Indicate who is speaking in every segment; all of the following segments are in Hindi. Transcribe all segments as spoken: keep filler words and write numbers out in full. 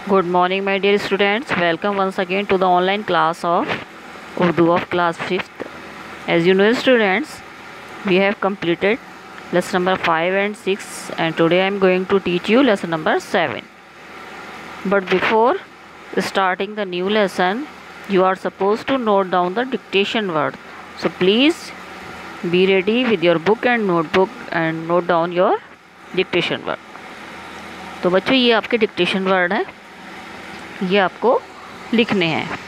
Speaker 1: Good morning, my dear students. Welcome once again to the online class of Urdu of class fifth. As you know, students, we have completed lesson number five and six, and today I am going to teach you lesson number seven. But before starting the new lesson, you are supposed to note down the dictation word. So please be ready with your book and notebook and note down your dictation word. तो बच्चों, ये आपके डिक्टेशन वर्ड है, ये आपको लिखने हैं।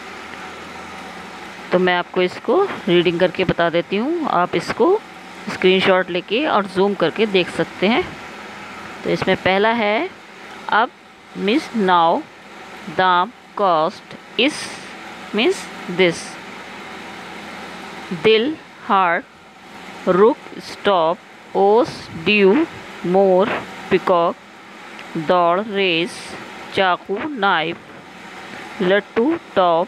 Speaker 1: तो मैं आपको इसको रीडिंग करके बता देती हूँ, आप इसको स्क्रीनशॉट लेके और जूम करके देख सकते हैं। तो इसमें पहला है अब मीन्स नाउ, दाम कॉस्ट, इस मीन्स दिस, दिल हार्ट, रुक स्टॉप, ओस ड्यू, मोर पिकॉक, दौड़ रेस, चाकू नाइफ, लट्टू टॉप,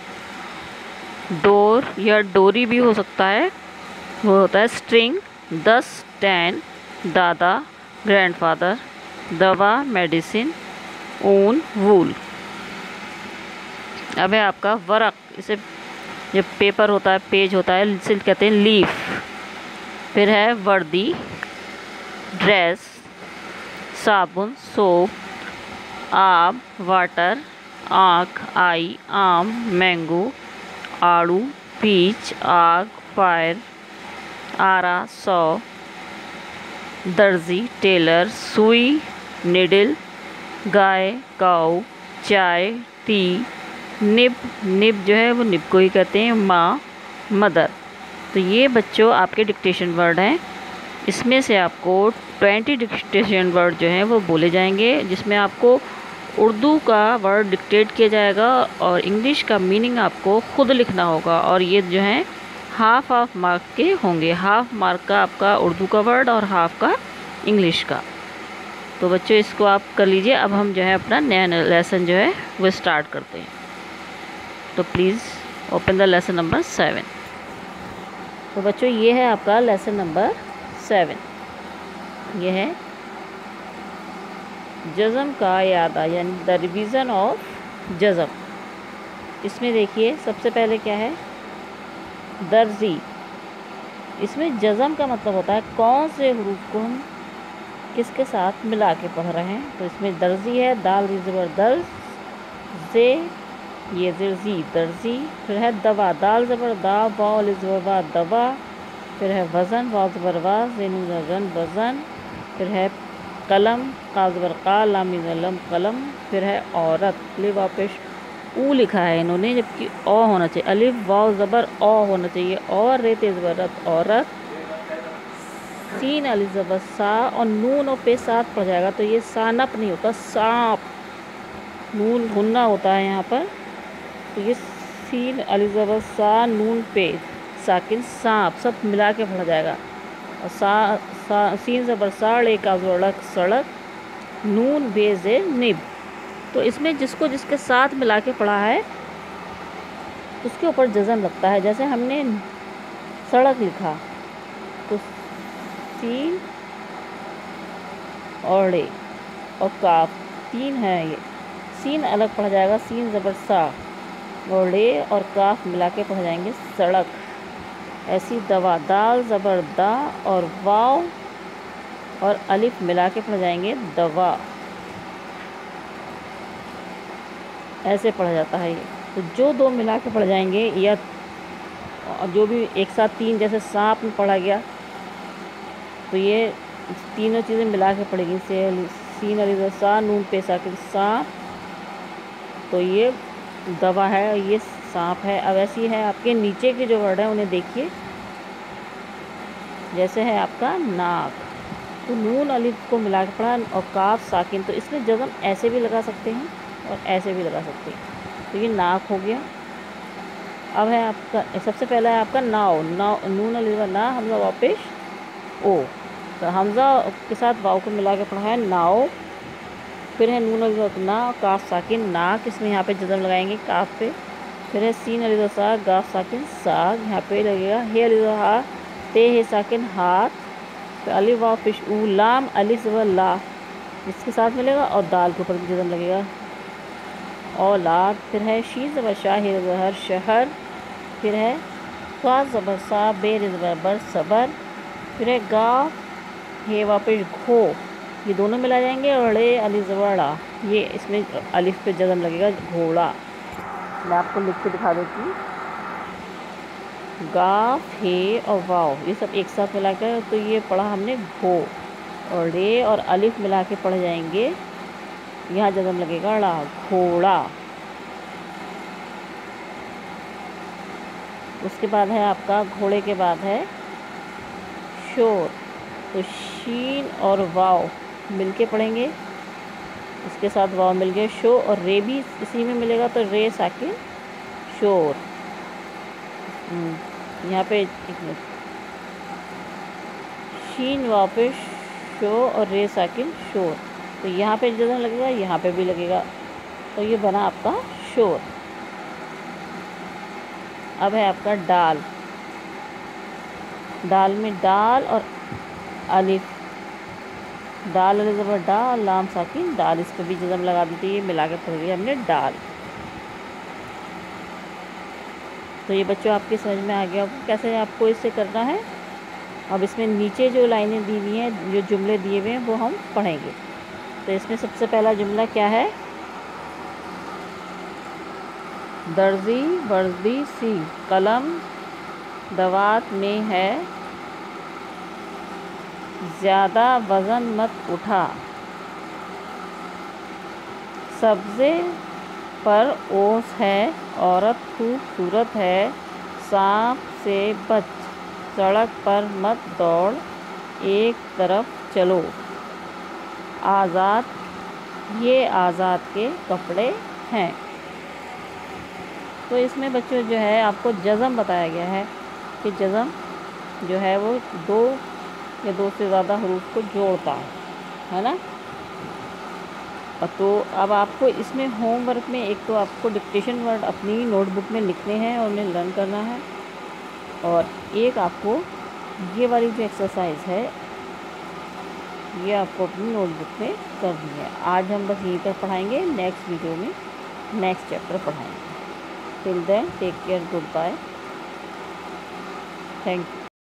Speaker 1: डोर या डोरी भी हो सकता है, वो होता है स्ट्रिंग, दस टेन, दादा ग्रैंडफादर, दवा मेडिसिन, ऊन वूल। अब है आपका वरक, इसे जब पेपर होता है, पेज होता है, इसे कहते हैं लीफ। फिर है वर्दी, ड्रेस, साबुन सोप, आब वाटर, आँख आई, आम मैंगो, आड़ू पीच, आग फायर, आरा सौ, दर्जी टेलर, सुई निडल, गाय काऊ, चाय टी, निब निब जो है वो निब को ही कहते हैं, माँ मदर। तो ये बच्चों आपके डिक्टेशन वर्ड हैं। इसमें से आपको ट्वेंटी डिक्टेशन वर्ड जो हैं वो बोले जाएंगे, जिसमें आपको उर्दू का वर्ड डिक्टेट किया जाएगा और इंग्लिश का मीनिंग आपको खुद लिखना होगा। और ये जो हैं हाफ हाफ मार्क के होंगे, हाफ मार्क का आपका उर्दू का वर्ड और हाफ का इंग्लिश का। तो बच्चों इसको आप कर लीजिए। अब हम जो है अपना नया लेसन जो है वो स्टार्ट करते हैं। तो please open the lesson number seven. तो बच्चों ये है आपका लेसन नंबर सेवन, ये है जज़म का यादा यानी द रिवीजन ऑफ जज़म। इसमें देखिए सबसे पहले क्या है, दर्जी। इसमें जज़म का मतलब होता है कौन से हुरूफ को हम किसके साथ मिला के पढ़ रहे हैं। तो इसमें दर्जी है, दाल ज़बर दर्ज, जे ये दर्जी दर्जी। फिर है दवा, दाल ज़बर दा, बाल ज़बर दवा। फिर है वज़न, वाव ज़बर वाज, ज़ेन ज़न वज़न। फिर है कलम, काफ ज़बर का, लाम लम कलम। फिर है औरत, अलिफ वाव पेश ऊ लिखा है इन्होंने, जबकि ओ होना चाहिए, अलिफ वाव ज़बर ओ होना चाहिए। और रे तेज़ बरत औरत, सीन अलिफ ज़बर सा और नून और पे साथ पड़ जाएगा, तो ये सानप नहीं होता, सांप। नून हुन्ना होता है यहाँ पर, तो ये सीन अलिफ ज़बर सा नून पे साकिन सांप, सब मिला के पढ़ा जाएगा। और सा, सा सीन ज़बर साड़, एक सड़क सड़क, नून बेज़े निब। तो इसमें जिसको जिसके साथ मिला के पढ़ा है उसके ऊपर जज़म लगता है। जैसे हमने सड़क लिखा तो सीन और रे और काफ तीन है, ये सीन अलग पढ़ा जाएगा, सीन ज़बर सा और रे और काफ मिला के पढ़ जाएंगे सड़क। ऐसी दवा, दाल ज़बर दा और वाव और अलिफ मिला के पढ़ जाएंगे दवा। ऐसे पढ़ा जाता है ये। तो जो दो मिला के पढ़ जाएंगे या जो भी एक साथ तीन, जैसे सांप में पढ़ा गया तो ये तीनों चीज़ें मिला के पढ़ेगी। से सीन अली सा नून पे साकिन सांप, तो ये दवा है और ये सांप है। अब ऐसी है आपके नीचे के जो वर्ड हैं उन्हें देखिए। जैसे है आपका नाक, तो नून अलिफ को मिला के पढ़ा और काफ साकिन, तो इसमें जज़म ऐसे भी लगा सकते हैं और ऐसे भी लगा सकते हैं। तो ये नाक हो गया। अब है आपका सबसे पहला है आपका नाव, नाव नून अलिफ ना, हमजा वापिश ओ, तो हमजा के साथ वाव को मिला के पढ़ा है नाव। फिर है नून अलिफ ना, काफ साकिन नाक, इसमें यहाँ पे जज़म लगाएंगे काफ पे। फिर है सीन अलिफ सा, गाफ साकिन साग, यहाँ पे लगेगा। हे अलिफ हा, ते है साकिन हाथ। फिर अलिफ वाव पेश ऊ, लाम अलिफ ज़बर ला, इसके साथ मिलेगा और दाल के ऊपर भी जज़म लगेगा। औलाद, फिर है शी ज़बर शाह हे ज़बर शहर, फिर है सा ज़बर सा बे ज़बर बर सबर, फिर है गा हे वापस घो, ये दोनों मिला जाएंगे और रे अली ज़बड़ा, ये इसमें अलिफ पे जज़म लगेगा घोड़ा। मैं आपको लिख के दिखा देती हूँ। गाफ हे और वाव ये सब एक साथ मिलाकर, तो ये पढ़ा हमने घो, और रे और अलिफ मिला के पढ़ जाएंगे, यहाँ जज़म लगेगा ड़ा, घोड़ा। उसके बाद है आपका घोड़े के बाद है शोर, तो शीन और वाव मिलके पढ़ेंगे, इसके साथ वाव मिल गए शो, और रे भी इसी में मिलेगा तो रे साकिन शोर। यहाँ पे एक मिनट, शीन वाव पे शो और रे साकिन शोर, तो यहाँ पे जज़म लगेगा, यहाँ पे भी लगेगा, तो ये बना आपका शोर। अब है आपका डाल, दाल में डाल और अलिफ, दाल अलिफ ज़बर डाल, लाम साकिन दाल, इस पर भी जज़म लगा दी थी, ये मिला के पढ़ लिया हमने डाल। तो ये बच्चों आपके समझ में आ गया कैसे आपको इसे करना है। अब इसमें नीचे जो लाइनें दी हुई हैं, जो जुमले दिए हुए हैं, वो हम पढ़ेंगे। तो इसमें सबसे पहला जुमला क्या है, दर्जी वर्दी सी कलम दवात में है, ज़्यादा वज़न मत उठा, सब्ज़े पर ओस है, औरत खूबसूरत है, सांप से बच, सड़क पर मत दौड़, एक तरफ चलो, आज़ाद ये आज़ाद के कपड़े हैं। तो इसमें बच्चों जो है आपको जज़म बताया गया है कि जज़म जो है वो दो या दो से ज़्यादा हरूफ को जोड़ता है, है ना। और तो अब आपको इसमें होमवर्क में एक तो आपको डिक्टेशन वर्ड अपनी नोटबुक में लिखने हैं और उन्हें लर्न करना है, और एक आपको ये वाली जो एक्सरसाइज है ये आपको अपनी नोटबुक में करनी है। आज हम बस यहीं तक पढ़ाएंगे, नेक्स्ट वीडियो में नेक्स्ट चैप्टर पढ़ाएंगे। Till then take care, good bye, thank you.